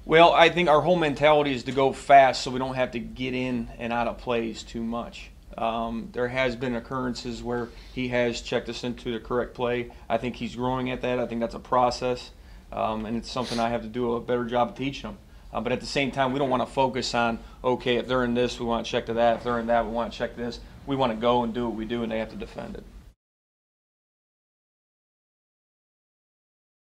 Well, I think our whole mentality is to go fast so we don't have to get in and out of plays too much. There has been occurrences where he has checked us into the correct play. I think he's growing at that. I think that's a process, and it's something I have to do a better job of teaching him. But at the same time, we don't want to focus on, okay, if they're in this, we want to check to that. If they're in that, we want to check this. We want to go and do what we do, and they have to defend it.